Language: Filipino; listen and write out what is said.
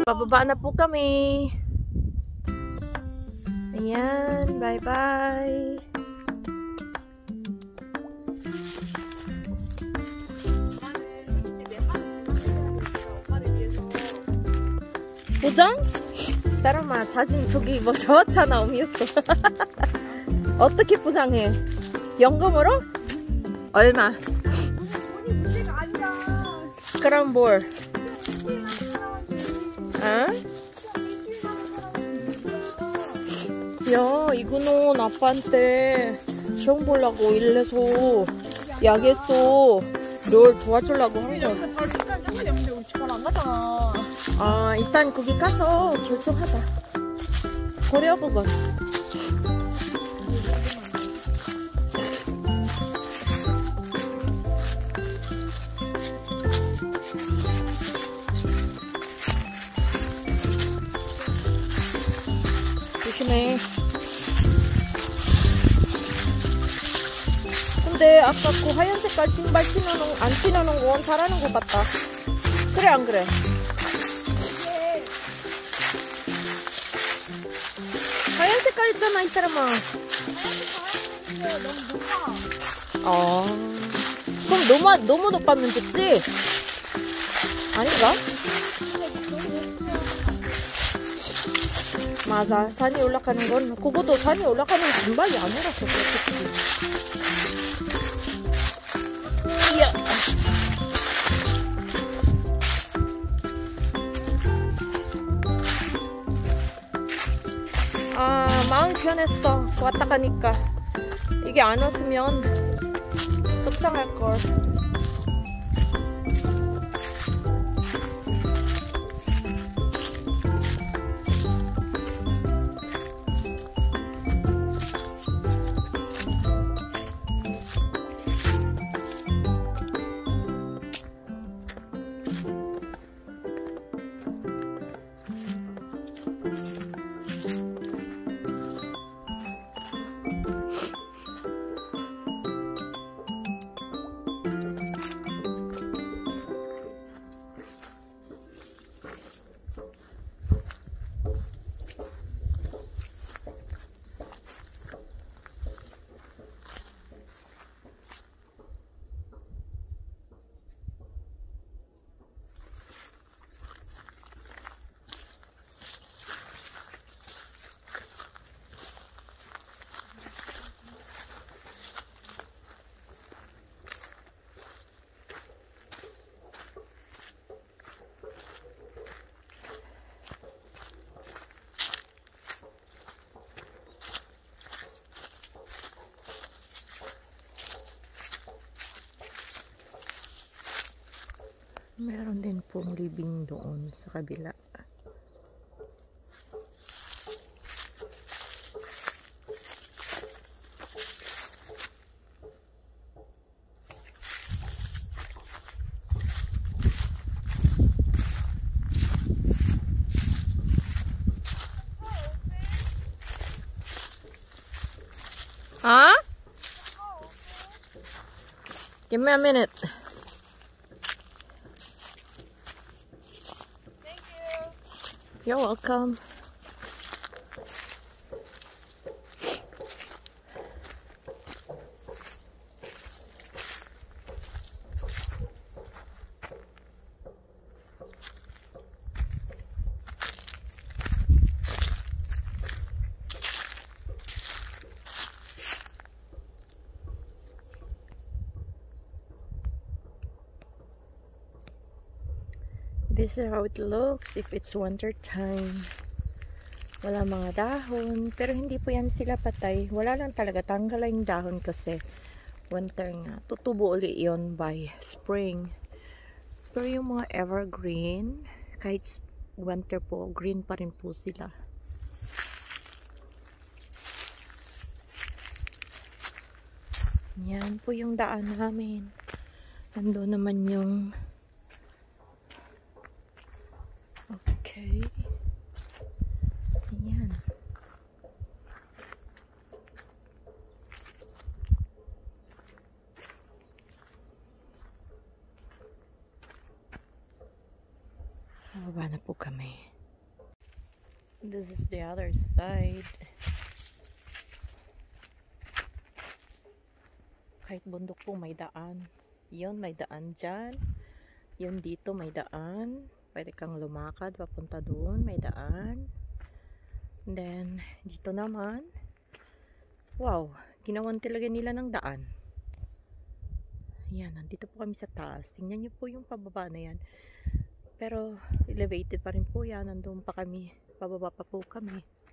Pababa na po kami. Ayan, bye-bye. 포장? 사람아, 사진 저기 뭐 적었잖아, 음료수. 어떻게 포장해? 연금으로? 얼마? 돈이 문제가 아니야. 그럼 뭘? 어? 야, 이거는 아빠한테 시험 보려고 일해서 약했어. 널 도와주려고 한 거야. 여기서 바로 시간 상관이 없는데 우리 집안 안 가잖아. 아, 일단 거기 가서 결정하자. 고려보건. 조심해. 근데 아까 그 하얀 색깔 신발 안 신어놓은 건 잘하는 것 같다. 그래 안 그래? 하얀 색깔 있잖아 이 사람아. 하얀 색깔 너무 높아. 그럼 너무 높아면 좋지? 아닌가? 맞아, 산이 올라가는 건 그것도 산이 올라가는 금발이 아니라서 그렇겠지. 이야. 아, 마음 편했어. 왔다 가니까. 이게 안 왔으면 속상할걸. Meron din pong living doon sa kabila. Huh? Give me a minute. You're welcome. This is how it looks if it's winter time. Wala mga dahon, pero hindi po yan sila patay. Wala lang talaga, tanggal yung dahon kasi winter nga. Tutubo ulit yun by spring. Pero yung mga evergreen, kahit winter po, green pa rin po sila. Yan po yung daan namin. Nandun naman yung okay. Yan. Bababa na po kami. This is the other side. Kahit bundok po may daan. Yun, may daan dyan. Yun dito may daan. Pwede kang lumakad papunta doon. May daan. And then, dito naman. Wow, ginawan talaga nila ng daan. Ayan, nandito po kami sa taas. Tingnan niyo po yung pababa na yan. Pero, elevated pa rin po yan. Nandun pa kami. Pababa pa po kami.